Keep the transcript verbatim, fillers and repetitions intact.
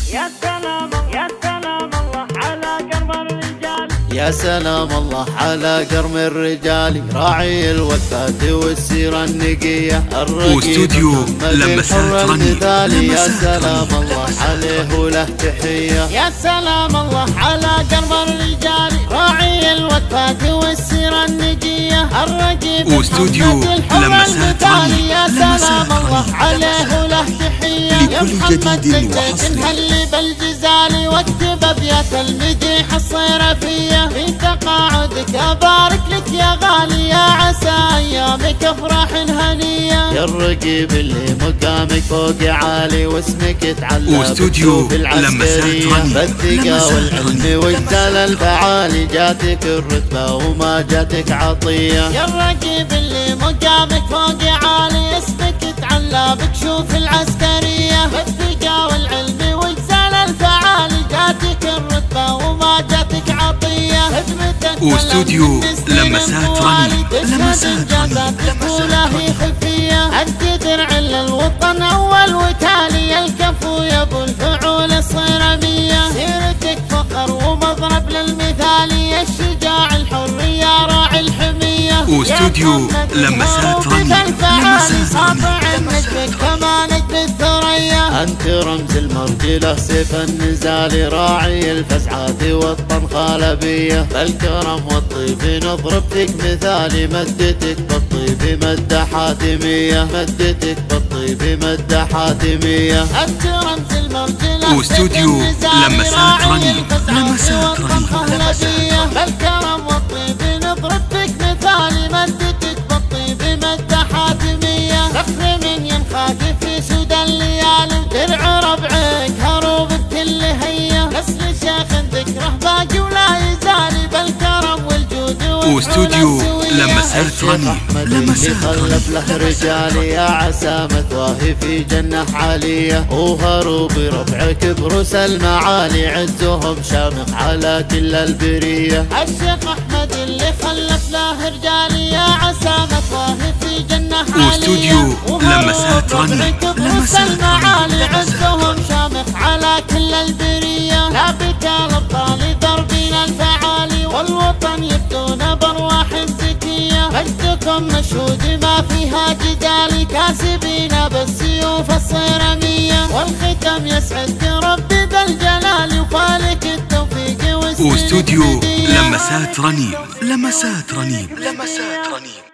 يا سلام يا سلام الله على قرب الرجال، يا سلام الله على قرم الرجال، راعي الوثبات والسيرة النقية، واستوديو لمسات المثالي. يا سلام الله عليه وله تحية، يا سلام الله على قرب الرجال، راعي الوثبات والسيرة النقية، الرقيب واستوديو لمسات رني. يا سلام الله عليه وله تحية، يا محمد زيد هلي بالجزال، واكتب ابيات المديح الصيرفية، في تقاعدك ابارك لك يا غالي، يا عسى ايامك افراح هنية، يا الرقيب اللي مقامك فوق عالي، واسمك تعلى واستوديو لمسات رني. بالثقة والعلم والدلال الفعالي، جاتك الرتبة وما جاتك عطية، يا الرقيب اللي مقامك فوق عالي، اسمك تعلى بكشوف العسكرية، بالثقة والعلم والدلال الفعالي، جاتك الرتبة وما جاتك عطية، خدمتك واستوديو لمسات رني. لمسات رني خفية، انت درع للوطن اول وتالي، الكفو يا ابو الفعول الصيرمية، سيرتك فخر ومضرب للمثالي، الشجاع الحرية راعي الحمية، واستوديو لمسات رني. لمسات رني. كمانك بالثريا، انت رمز المرجلة سيف النزال، راعي الفزعات والطنخالبية، بالكرم والطيب نضرب فيك مثالي، مدتك بالطيب مدة حاتمية، مدتك بالطيب مدة حاتمية، انت رمز المرجلة واستوديو لمسات رني. لمسات رني. بالكرم والطيب نضرب فيك مثالي، مدتك بالطيب مدة حاتمية، فخر من ينخاك في سود الليالي، درع ربعك هروب بكل هية، نسل شيخ ذكره باقي ولا يزال، بالكرم والجود واستوديو لمسات رني. لمسات خلف له رجال، يا عسى مثواه في جنة عالية، وهروب ربعك بروس المعالي، عزهم شامخ على كل البرية، الشيخ احمد اللي خلف له رجال، يا عسى مثواه في جنة عالية، واستوديو لمسات رني. لمسات المعالي، عزهم شامخ على كل البرية، ثابت الابطال ضربين الفعالي، والوطن يفتون بارواح زكية، مجدكم مشهود ما فيها جدال، كاسبين بالسيوف الصيرمية، والختم يسعد ربي بالجلال، وفالك التوفيق واستوديو لمسات رني. لمسات رني. لمسات رني.